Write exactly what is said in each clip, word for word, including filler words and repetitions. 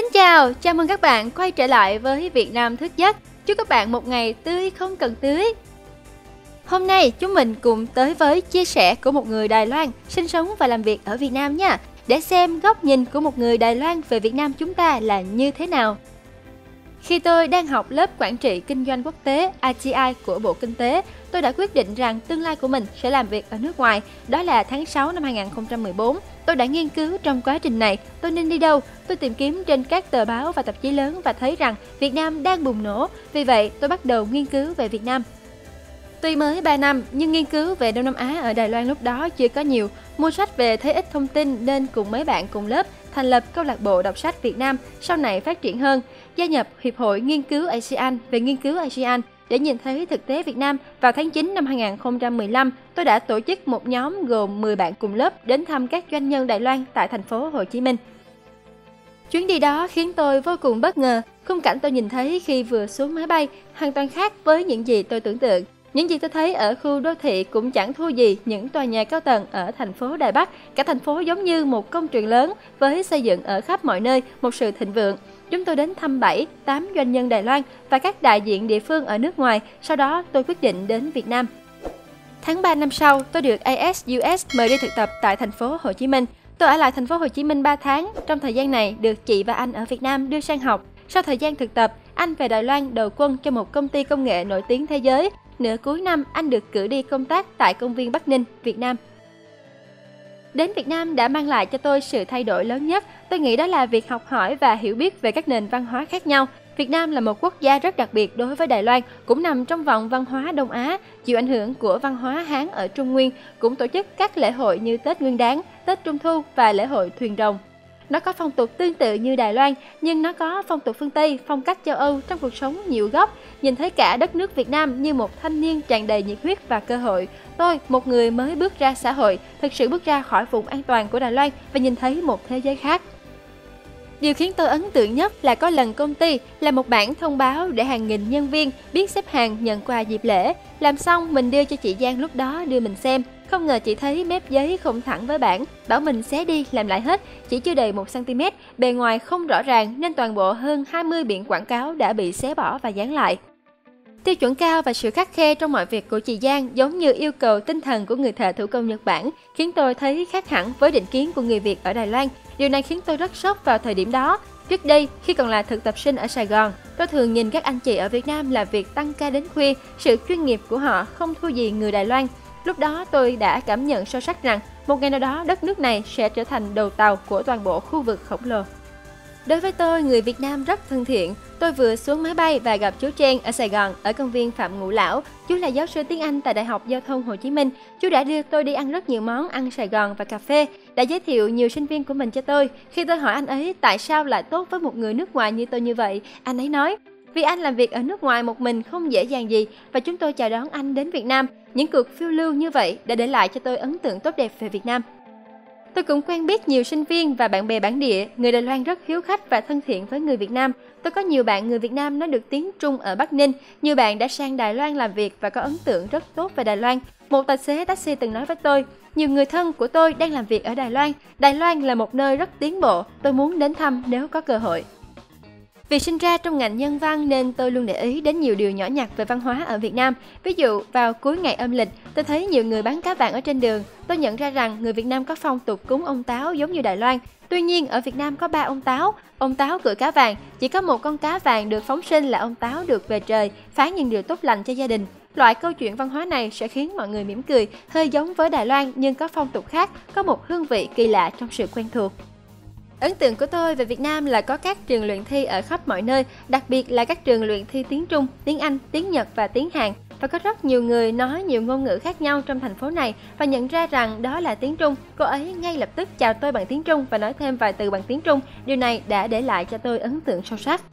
Xin chào, chào mừng các bạn quay trở lại với Việt Nam Thức Giấc. Chúc các bạn một ngày tươi không cần tưới. Hôm nay chúng mình cùng tới với chia sẻ của một người Đài Loan sinh sống và làm việc ở Việt Nam nha, để xem góc nhìn của một người Đài Loan về Việt Nam chúng ta là như thế nào. Khi tôi đang học lớp quản trị kinh doanh quốc tế I T I của Bộ Kinh tế, tôi đã quyết định rằng tương lai của mình sẽ làm việc ở nước ngoài. Đó là tháng sáu năm hai nghìn không trăm mười bốn. Tôi đã nghiên cứu trong quá trình này tôi nên đi đâu. Tôi tìm kiếm trên các tờ báo và tạp chí lớn và thấy rằng Việt Nam đang bùng nổ. Vì vậy, tôi bắt đầu nghiên cứu về Việt Nam. Tuy mới ba năm, nhưng nghiên cứu về Đông Nam Á ở Đài Loan lúc đó chưa có nhiều. Mua sách về thấy ít thông tin nên cùng mấy bạn cùng lớp thành lập câu lạc bộ đọc sách Việt Nam, sau này phát triển hơn. Gia nhập Hiệp hội Nghiên cứu a sê an về nghiên cứu a sê an để nhìn thấy thực tế Việt Nam. Vào tháng chín năm hai nghìn không trăm mười lăm, tôi đã tổ chức một nhóm gồm mười bạn cùng lớp đến thăm các doanh nhân Đài Loan tại thành phố Hồ Chí Minh. Chuyến đi đó khiến tôi vô cùng bất ngờ. Khung cảnh tôi nhìn thấy khi vừa xuống máy bay hoàn toàn khác với những gì tôi tưởng tượng. Những gì tôi thấy ở khu đô thị cũng chẳng thua gì những tòa nhà cao tầng ở thành phố Đài Bắc. Cả thành phố giống như một công trường lớn với xây dựng ở khắp mọi nơi, một sự thịnh vượng. Chúng tôi đến thăm bảy, tám doanh nhân Đài Loan và các đại diện địa phương ở nước ngoài. Sau đó tôi quyết định đến Việt Nam. Tháng ba năm sau, tôi được a ét u ét mời đi thực tập tại thành phố Hồ Chí Minh. Tôi ở lại thành phố Hồ Chí Minh ba tháng. Trong thời gian này, được chị và anh ở Việt Nam đưa sang học. Sau thời gian thực tập, anh về Đài Loan đầu quân cho một công ty công nghệ nổi tiếng thế giới. Nửa cuối năm, anh được cử đi công tác tại công viên Bắc Ninh, Việt Nam. Đến Việt Nam đã mang lại cho tôi sự thay đổi lớn nhất. Tôi nghĩ đó là việc học hỏi và hiểu biết về các nền văn hóa khác nhau. Việt Nam là một quốc gia rất đặc biệt đối với Đài Loan, cũng nằm trong vòng văn hóa Đông Á, chịu ảnh hưởng của văn hóa Hán ở Trung Nguyên, cũng tổ chức các lễ hội như Tết Nguyên Đán, Tết Trung Thu và lễ hội Thuyền Rồng. Nó có phong tục tương tự như Đài Loan, nhưng nó có phong tục phương Tây, phong cách châu Âu trong cuộc sống nhiều góc. Nhìn thấy cả đất nước Việt Nam như một thanh niên tràn đầy nhiệt huyết và cơ hội. Tôi, một người mới bước ra xã hội, thực sự bước ra khỏi vùng an toàn của Đài Loan và nhìn thấy một thế giới khác. Điều khiến tôi ấn tượng nhất là có lần công ty làm một bản thông báo để hàng nghìn nhân viên biết xếp hàng nhận quà dịp lễ. Làm xong, mình đưa cho chị Giang lúc đó đưa mình xem. Không ngờ chị thấy mép giấy không thẳng với bảng, bảo mình xé đi làm lại hết, chỉ chưa đầy một xăng-ti-mét, bề ngoài không rõ ràng nên toàn bộ hơn hai mươi biển quảng cáo đã bị xé bỏ và dán lại. Tiêu chuẩn cao và sự khắt khe trong mọi việc của chị Giang giống như yêu cầu tinh thần của người thợ thủ công Nhật Bản, khiến tôi thấy khác hẳn với định kiến của người Việt ở Đài Loan. Điều này khiến tôi rất sốc vào thời điểm đó. Trước đây, khi còn là thực tập sinh ở Sài Gòn, tôi thường nhìn các anh chị ở Việt Nam làm việc tăng ca đến khuya, sự chuyên nghiệp của họ không thua gì người Đài Loan. Lúc đó tôi đã cảm nhận sâu sắc rằng một ngày nào đó đất nước này sẽ trở thành đầu tàu của toàn bộ khu vực khổng lồ. Đối với tôi, người Việt Nam rất thân thiện. Tôi vừa xuống máy bay và gặp chú Trang ở Sài Gòn, ở công viên Phạm Ngũ Lão. Chú là giáo sư tiếng Anh tại Đại học Giao thông Hồ Chí Minh. Chú đã đưa tôi đi ăn rất nhiều món ăn Sài Gòn và cà phê, đã giới thiệu nhiều sinh viên của mình cho tôi. Khi tôi hỏi anh ấy tại sao lại tốt với một người nước ngoài như tôi như vậy, anh ấy nói, vì anh làm việc ở nước ngoài một mình không dễ dàng gì và chúng tôi chào đón anh đến Việt Nam. Những cuộc phiêu lưu như vậy đã để lại cho tôi ấn tượng tốt đẹp về Việt Nam. Tôi cũng quen biết nhiều sinh viên và bạn bè bản địa, người Đài Loan rất hiếu khách và thân thiện với người Việt Nam. Tôi có nhiều bạn người Việt Nam nói được tiếng Trung ở Bắc Ninh, nhiều bạn đã sang Đài Loan làm việc và có ấn tượng rất tốt về Đài Loan. Một tài xế taxi từng nói với tôi, nhiều người thân của tôi đang làm việc ở Đài Loan. Đài Loan là một nơi rất tiến bộ, tôi muốn đến thăm nếu có cơ hội. Vì sinh ra trong ngành nhân văn nên tôi luôn để ý đến nhiều điều nhỏ nhặt về văn hóa ở Việt Nam. Ví dụ, vào cuối ngày âm lịch, tôi thấy nhiều người bán cá vàng ở trên đường. Tôi nhận ra rằng người Việt Nam có phong tục cúng ông Táo giống như Đài Loan. Tuy nhiên, ở Việt Nam có ba ông Táo. Ông Táo cưỡi cá vàng, chỉ có một con cá vàng được phóng sinh là ông Táo được về trời, phán những điều tốt lành cho gia đình. Loại câu chuyện văn hóa này sẽ khiến mọi người mỉm cười, hơi giống với Đài Loan nhưng có phong tục khác, có một hương vị kỳ lạ trong sự quen thuộc. Ấn tượng của tôi về Việt Nam là có các trường luyện thi ở khắp mọi nơi, đặc biệt là các trường luyện thi tiếng Trung, tiếng Anh, tiếng Nhật và tiếng Hàn. Và có rất nhiều người nói nhiều ngôn ngữ khác nhau trong thành phố này và nhận ra rằng đó là tiếng Trung. Cô ấy ngay lập tức chào tôi bằng tiếng Trung và nói thêm vài từ bằng tiếng Trung. Điều này đã để lại cho tôi ấn tượng sâu sắc.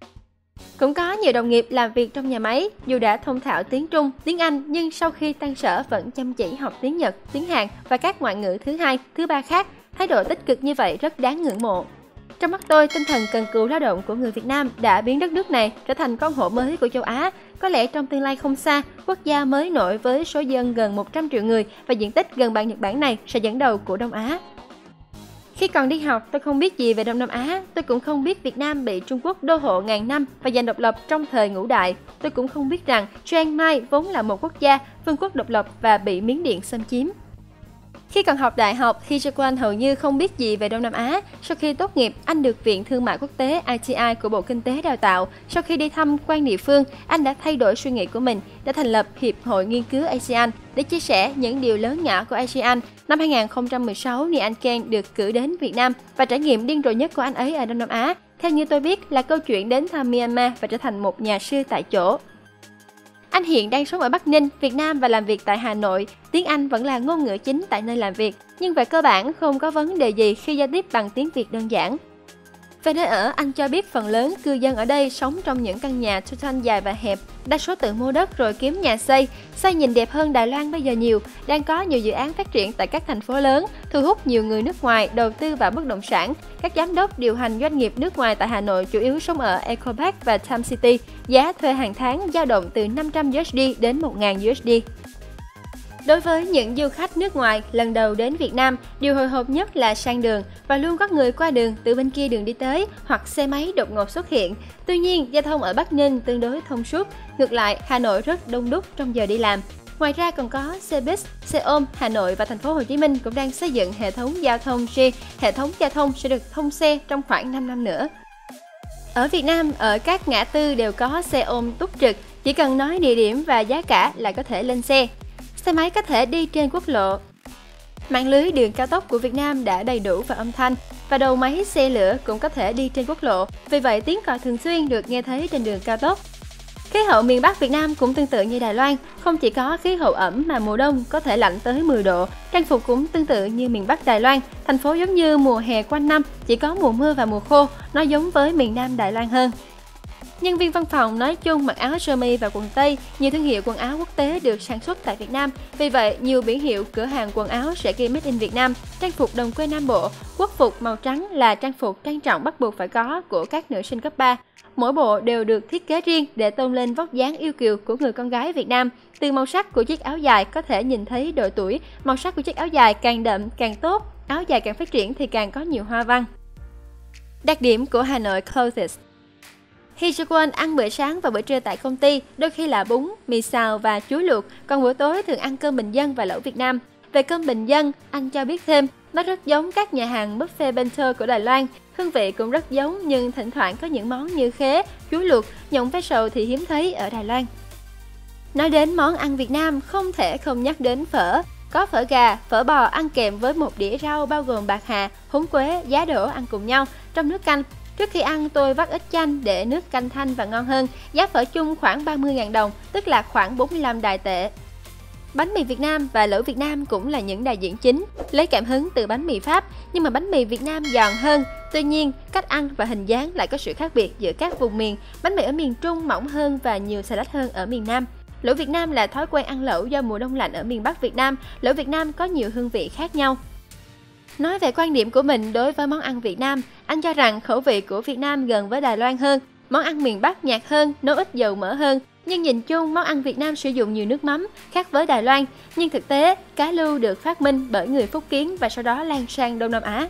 Cũng có nhiều đồng nghiệp làm việc trong nhà máy, dù đã thông thạo tiếng Trung, tiếng Anh nhưng sau khi tan sở vẫn chăm chỉ học tiếng Nhật, tiếng Hàn và các ngoại ngữ thứ hai, thứ ba khác. Thái độ tích cực như vậy rất đáng ngưỡng mộ. Trong mắt tôi, tinh thần cần cù lao động của người Việt Nam đã biến đất nước này trở thành con hổ mới của châu Á. Có lẽ trong tương lai không xa, quốc gia mới nổi với số dân gần một trăm triệu người và diện tích gần bằng Nhật Bản này sẽ dẫn đầu của Đông Á. Khi còn đi học, tôi không biết gì về Đông Nam Á. Tôi cũng không biết Việt Nam bị Trung Quốc đô hộ ngàn năm và giành độc lập trong thời ngũ đại. Tôi cũng không biết rằng Chiang Mai vốn là một quốc gia, vương quốc độc lập và bị Miến Điện xâm chiếm. Khi còn học đại học, Hee Jae-kwon hầu như không biết gì về Đông Nam Á. Sau khi tốt nghiệp, anh được Viện Thương mại Quốc tế I T I của Bộ Kinh tế đào tạo. Sau khi đi thăm quan địa phương, anh đã thay đổi suy nghĩ của mình, đã thành lập Hiệp hội Nghiên cứu a sê an để chia sẻ những điều lớn nhỏ của a sê an. Năm hai nghìn không trăm mười sáu, Ni Anh Ken được cử đến Việt Nam và trải nghiệm điên rồ nhất của anh ấy ở Đông Nam Á, theo như tôi biết, là câu chuyện đến thăm Myanmar và trở thành một nhà sư tại chỗ. Anh hiện đang sống ở Bắc Ninh, Việt Nam và làm việc tại Hà Nội. Tiếng Anh vẫn là ngôn ngữ chính tại nơi làm việc, nhưng về cơ bản không có vấn đề gì khi giao tiếp bằng tiếng Việt đơn giản. Về nơi ở, anh cho biết phần lớn cư dân ở đây sống trong những căn nhà thu thanh dài và hẹp, đa số tự mua đất rồi kiếm nhà xây. Xây nhìn đẹp hơn Đài Loan bây giờ nhiều, đang có nhiều dự án phát triển tại các thành phố lớn, thu hút nhiều người nước ngoài đầu tư vào bất động sản. Các giám đốc điều hành doanh nghiệp nước ngoài tại Hà Nội chủ yếu sống ở Eco Park và Time City, giá thuê hàng tháng dao động từ năm trăm đô la đến một nghìn đô la. Đối với những du khách nước ngoài lần đầu đến Việt Nam, điều hồi hộp nhất là sang đường và luôn có người qua đường từ bên kia đường đi tới hoặc xe máy đột ngột xuất hiện. Tuy nhiên, giao thông ở Bắc Ninh tương đối thông suốt. Ngược lại, Hà Nội rất đông đúc trong giờ đi làm. Ngoài ra còn có xe buýt, xe ôm. Hà Nội và thành phố Hồ Chí Minh cũng đang xây dựng hệ thống giao thông riêng. Hệ thống giao thông sẽ được thông xe trong khoảng năm năm nữa. Ở Việt Nam, ở các ngã tư đều có xe ôm túc trực, chỉ cần nói địa điểm và giá cả là có thể lên xe. Xe máy có thể đi trên quốc lộ. Mạng lưới đường cao tốc của Việt Nam đã đầy đủ về âm thanh và đầu máy xe lửa cũng có thể đi trên quốc lộ. Vì vậy, tiếng còi thường xuyên được nghe thấy trên đường cao tốc. Khí hậu miền Bắc Việt Nam cũng tương tự như Đài Loan, không chỉ có khí hậu ẩm mà mùa đông có thể lạnh tới mười độ. Trang phục cũng tương tự như miền Bắc Đài Loan, thành phố giống như mùa hè quanh năm, chỉ có mùa mưa và mùa khô, nó giống với miền Nam Đài Loan hơn. Nhân viên văn phòng nói chung mặc áo sơ mi và quần tây, nhiều thương hiệu quần áo quốc tế được sản xuất tại Việt Nam. Vì vậy, nhiều biển hiệu cửa hàng quần áo sẽ ghi Made in Việt Nam. Trang phục đồng quê Nam Bộ, quốc phục màu trắng là trang phục trang trọng bắt buộc phải có của các nữ sinh cấp ba. Mỗi bộ đều được thiết kế riêng để tôn lên vóc dáng yêu kiều của người con gái Việt Nam. Từ màu sắc của chiếc áo dài có thể nhìn thấy độ tuổi, màu sắc của chiếc áo dài càng đậm càng tốt, áo dài càng phát triển thì càng có nhiều hoa văn. Đặc điểm của Hà Nội Clothes. Hee Jae-kwon ăn bữa sáng và bữa trưa tại công ty, đôi khi là bún, mì xào và chuối luộc, còn bữa tối thường ăn cơm bình dân và lẩu Việt Nam. Về cơm bình dân, anh cho biết thêm, nó rất giống các nhà hàng buffet bento của Đài Loan. Hương vị cũng rất giống nhưng thỉnh thoảng có những món như khế, chuối luộc, nhộng ve sầu thì hiếm thấy ở Đài Loan. Nói đến món ăn Việt Nam, không thể không nhắc đến phở. Có phở gà, phở bò ăn kèm với một đĩa rau bao gồm bạc hà, húng quế, giá đỗ ăn cùng nhau trong nước canh. Trước khi ăn, tôi vắt ít chanh để nước canh thanh và ngon hơn. Giá phở chung khoảng ba mươi nghìn đồng, tức là khoảng bốn mươi lăm đài tệ. Bánh mì Việt Nam và lẩu Việt Nam cũng là những đại diện chính, lấy cảm hứng từ bánh mì Pháp, nhưng mà bánh mì Việt Nam giòn hơn. Tuy nhiên, cách ăn và hình dáng lại có sự khác biệt giữa các vùng miền. Bánh mì ở miền Trung mỏng hơn và nhiều xà lách hơn ở miền Nam. Lẩu Việt Nam là thói quen ăn lẩu do mùa đông lạnh ở miền Bắc Việt Nam. Lẩu Việt Nam có nhiều hương vị khác nhau. Nói về quan điểm của mình đối với món ăn Việt Nam, anh cho rằng khẩu vị của Việt Nam gần với Đài Loan hơn. Món ăn miền Bắc nhạt hơn, nấu ít dầu mỡ hơn. Nhưng nhìn chung, món ăn Việt Nam sử dụng nhiều nước mắm, khác với Đài Loan. Nhưng thực tế, cá lưu được phát minh bởi người Phúc Kiến và sau đó lan sang Đông Nam Á.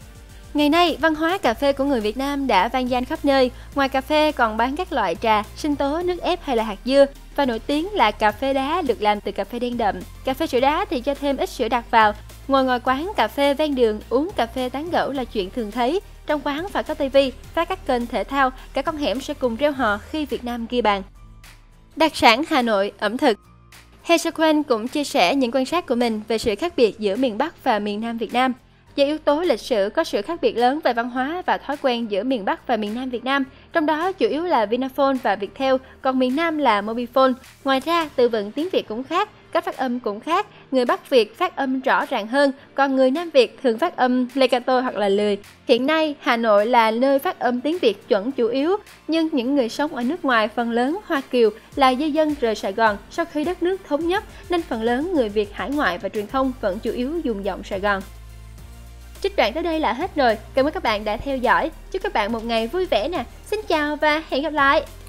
Ngày nay, văn hóa cà phê của người Việt Nam đã vang danh khắp nơi. Ngoài cà phê còn bán các loại trà, sinh tố, nước ép hay là hạt dưa. Và nổi tiếng là cà phê đá được làm từ cà phê đen đậm. Cà phê sữa đá thì cho thêm ít sữa đặc vào. Ngồi ngoài quán cà phê ven đường, uống cà phê tán gẫu là chuyện thường thấy. Trong quán phải có tivi, phát các kênh thể thao, cả con hẻm sẽ cùng reo hò khi Việt Nam ghi bàn. Đặc sản Hà Nội, ẩm thực. Hee Jae-kwon cũng chia sẻ những quan sát của mình về sự khác biệt giữa miền Bắc và miền Nam Việt Nam. Do yếu tố lịch sử có sự khác biệt lớn về văn hóa và thói quen giữa miền Bắc và miền Nam Việt Nam, trong đó chủ yếu là Vinaphone và Viettel, còn miền Nam là Mobifone. Ngoài ra, từ vựng tiếng Việt cũng khác, cách phát âm cũng khác. Người Bắc Việt phát âm rõ ràng hơn, còn người Nam Việt thường phát âm legato hoặc là lười. Hiện nay, Hà Nội là nơi phát âm tiếng Việt chuẩn chủ yếu, nhưng những người sống ở nước ngoài phần lớn Hoa Kiều là di dân rời Sài Gòn sau khi đất nước thống nhất, nên phần lớn người Việt hải ngoại và truyền thông vẫn chủ yếu dùng giọng Sài Gòn. Trích đoạn tới đây là hết rồi. Cảm ơn các bạn đã theo dõi. Chúc các bạn một ngày vui vẻ nè. Xin chào và hẹn gặp lại.